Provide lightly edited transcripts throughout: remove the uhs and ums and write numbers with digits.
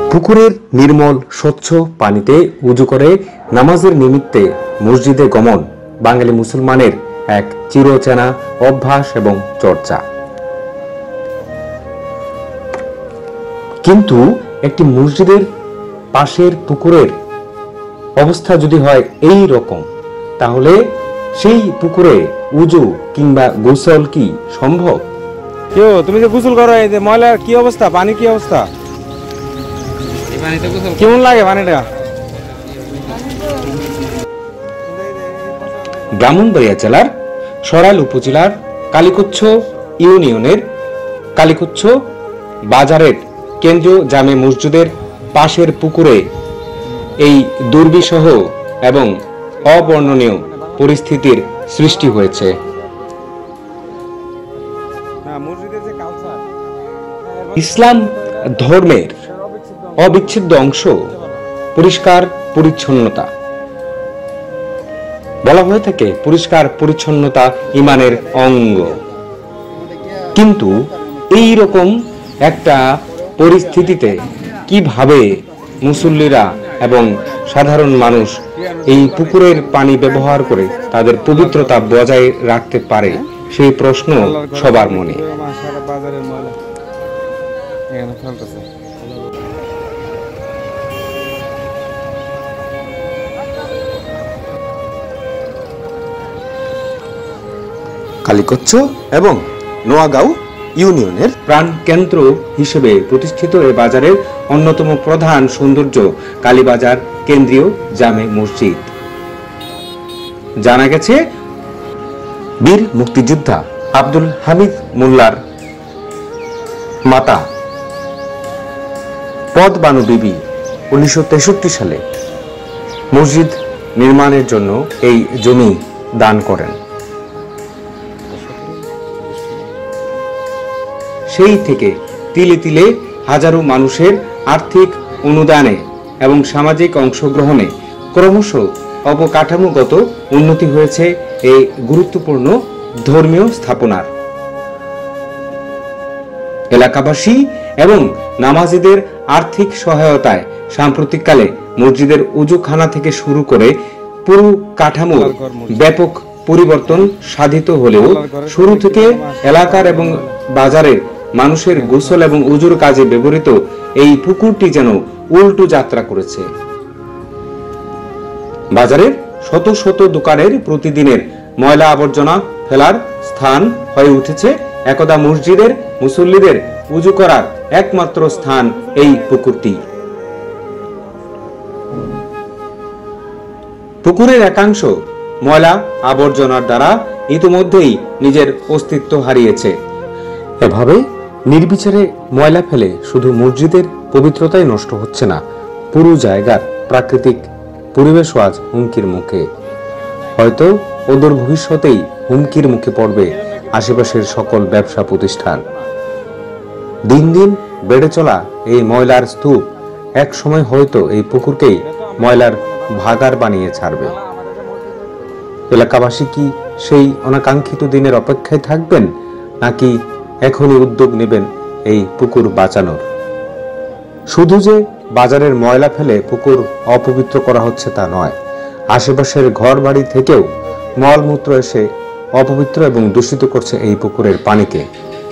পুকুরের নির্মল স্বচ্ছ পানিতে উজু করে নামাজের নিমিত্তে মসজিদে গমন বাঙালি মুসলমানের এক চিরচেনা অভ্যাস এবং চর্চা। কিন্তু একটি মসজিদের পাশের পুকুরের অবস্থা যদি হয় এই রকম, তাহলে সেই পুকুরে উজু কিংবা গোসল কি সম্ভব? কেউ তুমি যে গোসল করো, এই যে ময়লার কি অবস্থা, পানি কি অবস্থা, কেমন লাগে পানিটা? ব্রাহ্মণবাড়িয়া জেলার সরাইল উপজেলার কালীকচ্ছ ইউনিয়নের কালীকচ্ছ বাজারের কেন্দ্রীয় জামে মসজিদের পাশের পুকুরে এই দুর্বিষহ এবং অবর্ণনীয় পরিস্থিতির সৃষ্টি হয়েছে। ইসলাম ধর্মের অবিচ্ছেদ্য অংশ পরিষ্কার পরিচ্ছন্নতা। বলা হয়ে থাকে পরিষ্কার পরিচ্ছন্নতা ঈমানের অঙ্গ। কিন্তু এই রকম একটা পরিস্থিতিতে কিভাবে মুসল্লিরা এবং সাধারণ মানুষ এই পুকুরের পানি ব্যবহার করে তাদের পবিত্রতা বজায় রাখতে পারে, সেই প্রশ্ন সবার মনে। কালীকচ্ছ এবং নোয়াগাঁও ইউনিয়নের প্রাণ কেন্দ্র হিসেবে প্রতিষ্ঠিত এই বাজারের অন্যতম প্রধান সৌন্দর্য কালীবাজার কেন্দ্রীয় জামে মসজিদ। জানা গেছে বীর মুক্তিযোদ্ধা আব্দুল হামিদ মোল্লার মাতা পদ্মানু বিবি 1963 সালে মসজিদ নির্মাণের জন্য এই জমি দান করেন। সেই থেকে তিলে তিলে হাজারো মানুষের আর্থিক অনুদানে এবং সামাজিক অংশগ্রহণে ক্রমশ অবকাঠামোগত উন্নতি হয়েছে এই গুরুত্বপূর্ণ ধর্মীয় স্থাপনার। এলাকাবাসী এবং নামাজিদের আর্থিক সহায়তায় সাম্প্রতিককালে মসজিদের উজুখানা থেকে শুরু করে পুরো কাঠামো ব্যাপক পরিবর্তন সাধিত হলেও শুরু থেকে এলাকার এবং বাজারের মানুষের গোসল এবং উজুর কাজে ব্যবহৃত এই পুকুরটি যেন উল্টো যাত্রা করেছে। বাজারের শত শত দোকানের প্রতিদিনের ময়লা আবর্জনা ফেলার স্থান হয়ে উঠেছে একদা মসজিদের মুসল্লিদের উজু করার একমাত্র স্থান এই পুকুরটি। পুকুরের একাংশ ময়লা আবর্জনার দ্বারা ইতিমধ্যেই নিজের অস্তিত্ব হারিয়েছে। এভাবে নির্বিচারে ময়লা ফেলে শুধু মসজিদের পবিত্রতাই নষ্ট হচ্ছে না, পুরো জায়গার প্রাকৃতিক পরিবেশও আজ হুমকির মুখে। হয়তো অদূর ভবিষ্যতেই হুমকির মুখে পড়বে আশেপাশের সকল ব্যবসা প্রতিষ্ঠান। দিন দিন বেড়ে চলা এই ময়লার স্তূপ এক সময় হয়তো এই পুকুরকেই ময়লার ভাগার বানিয়ে ছাড়বে। এলাকাবাসী কি সেই অনাকাঙ্ক্ষিত দিনের অপেক্ষায় থাকবেন, নাকি এখনই উদ্যোগ নেবেন এই পুকুর বাঁচানোর? শুধু যে বাজারের ময়লা ফেলে পুকুর অপবিত্র করা হচ্ছে তা নয়, আশেপাশের ঘর বাড়ি থেকেও মলমূত্র এসে অপবিত্র এবং দূষিত করছে এই পুকুরের পানিকে।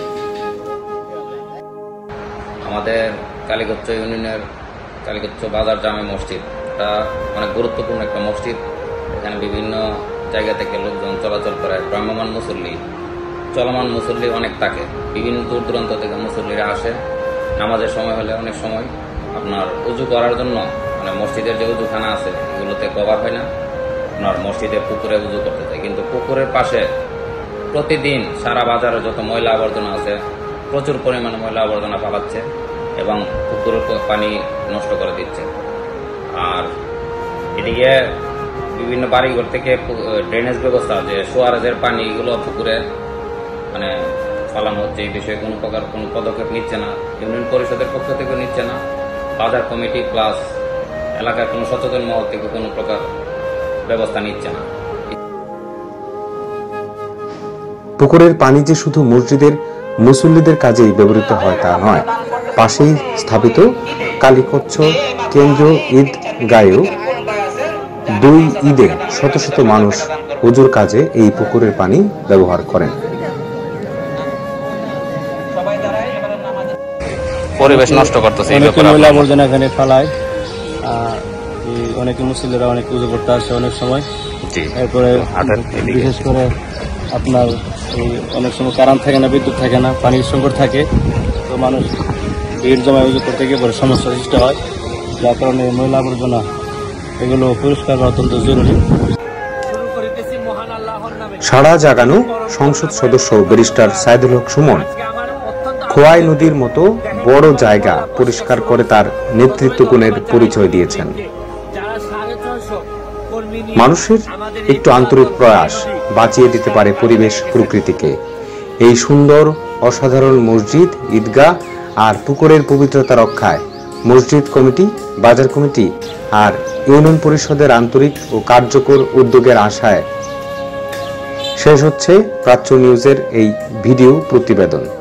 আমাদের কালীকচ্ছ ইউনিয়নের কালীকচ্ছ বাজার জামে মসজিদ, এটা অনেক গুরুত্বপূর্ণ একটা মসজিদ। এখানে বিভিন্ন জায়গা থেকে লোকজন চলাচল করে, ভ্রাম্যমাণ মুসল্লি, চলমান মুসল্লি অনেক থাকে। বিভিন্ন দূর দূরান্ত থেকে মুসল্লিরা আসে। নামাজের সময় হলে অনেক সময় আপনার উজু করার জন্য মানে মসজিদের যে উজুখানা আছে এগুলোতে কভার হয় না, আপনার মসজিদের পুকুরে উজু করতে চায়। কিন্তু পুকুরের পাশে প্রতিদিন সারা বাজারে যত ময়লা আবর্জনা আছে প্রচুর পরিমাণে ময়লা আবর্জনা পালাচ্ছে এবং পুকুরের পানি নষ্ট করে দিচ্ছে। আর এদিকে বিভিন্ন বাড়িঘর থেকে ড্রেনেজ ব্যবস্থা, যে সোয়ারেজের পানি এগুলো পুকুরে মানে ফালানো হচ্ছে, এই বিষয়ে কোনো প্রকার কোনো পদক্ষেপ নিচ্ছে না। ইউনিয়ন পরিষদের পক্ষ থেকে নিচ্ছে না, বাজার কমিটি প্লাস এলাকার কোনো সচেতন মহল থেকে কোনো প্রকার ব্যবস্থা নিচ্ছে না। পুকুরের পানি যে শুধু মসজিদের মুসল্লিদের কাজেই ব্যবহৃত হয় তা নয়, পাশেই স্থাপিত কালীকচ্ছ কেন্দ্রীয় ঈদগাহেও 2 ঈদে শত শত মানুষ ওযুর কাজে এই পুকুরের পানি ব্যবহার করেন। পরিবেশ নষ্ট করতেছে, অনেকে ময়লা আবর্জনা এখানে ফেলায়, অনেকে মুসলিমরা অনেক পুজো করতে আসে অনেক সময়। এরপরে বিশেষ করে আপনার এই অনেক সময় কারেন্ট থাকে না, বিদ্যুৎ থাকে না, পানির সংকট থাকে, তো মানুষ ভিড় জমা পুজো করতে গিয়ে পরে সমস্যার সৃষ্টি হয়, যার কারণে ময়লা আবর্জনা এগুলো পরিষ্কার করা অত্যন্ত জরুরি। সাড়া জাগানো সংসদ সদস্য ব্যারিস্টার সাইদুল হক সুমন খোয়াই নদীর মতো বড় জায়গা পরিষ্কার করে তার নেতৃত্ব গুণের পরিচয় দিয়েছেন। মানুষের একটু আন্তরিক প্রয়াস বাঁচিয়ে দিতে পারে পরিবেশ প্রকৃতিকে। এই সুন্দর অসাধারণ মসজিদ, ঈদগাহ আর পুকুরের পবিত্রতা রক্ষায় মসজিদ কমিটি, বাজার কমিটি আর ইউনিয়ন পরিষদের আন্তরিক ও কার্যকর উদ্যোগের আশায় শেষ হচ্ছে প্রাচ্য নিউজের এই ভিডিও প্রতিবেদন।